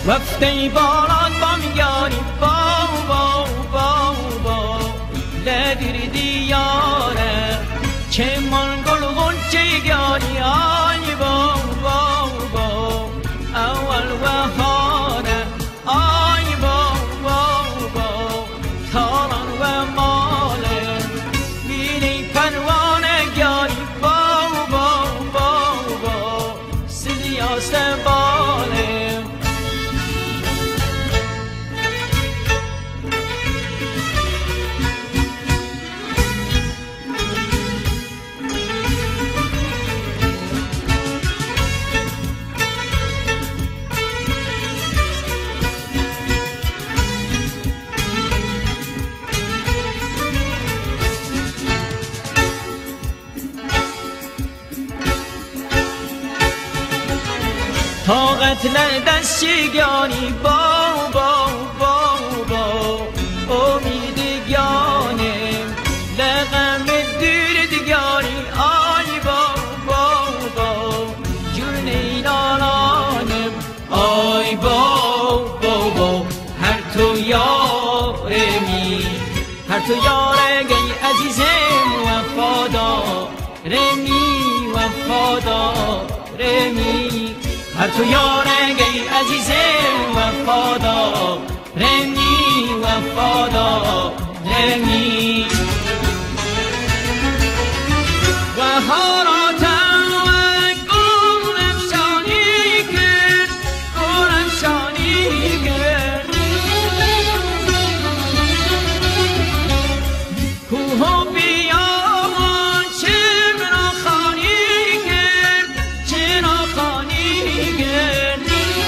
وقتی باران بام یاری با با با با لدیر دیاره چه من گل غنچه یاری آی با با با اول بهاره آی با با با تاران و ماله بینی پروانه یاری با با با با سیاست باله طاقت دستگانی با با با با امیدگانه لغم دور دیگاری آی با با با جون ایرانانم آی با با با هر تو یارمی هر تو یارگی عزیزم وفادار رمی وفادار رمی هر تو یارگی عزیزم وفادار رمی وفادار رمی و هاراتم و گل افشانی کرد گل افشانی کرد کوه و بیابان چرا خانی کرد چرا خانی کرد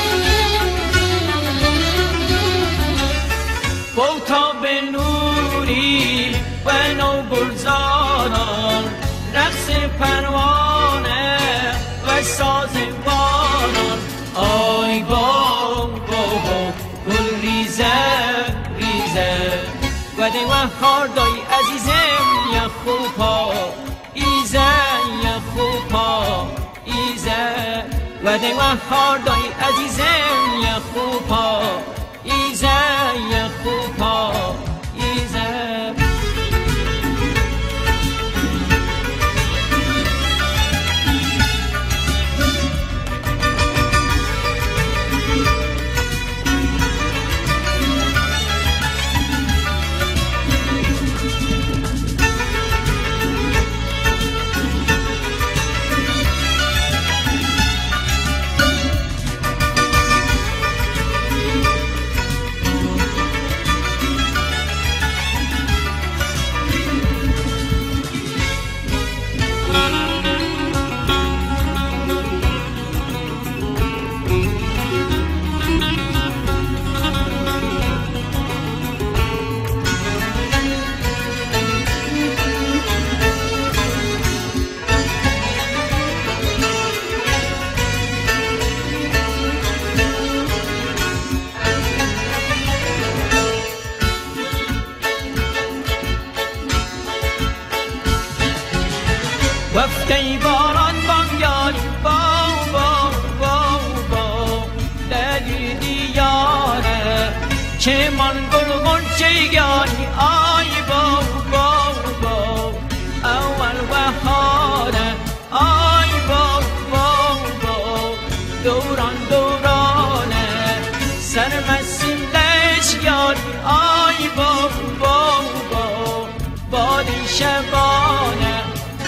بوتا به نوری و نو گلزاران رقص پروانه و ساز باران آی با با با گل ریزه ریزه و دی و خاردای عزیزم یا خوبا ایزه یا خوبا ایزه و دی و خاردای عزیزم یا خوبا ایزه یا خوبا ایزه وقتی باران بام یاری با با با با دلی دیاره چه من گل غنچه یاری آی با با با اول بهاره آی با با با دوران دورانه سرمسیم لش یاری آی با با با بادی شبانه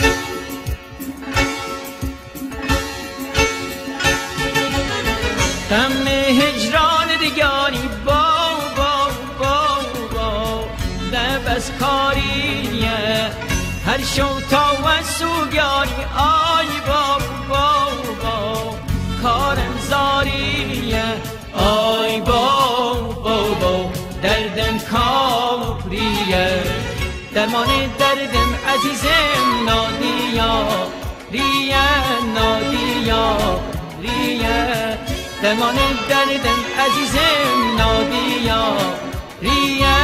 غم هجران دیگاری با با با با لب از کاریه هر شو تا و سوگاری آی با با با کارم زاریه آی با با با دردم کاریه درمان دردم عزیزم نادیا ریه نادیا ریه درمان دردم عزیزم نادیا ریه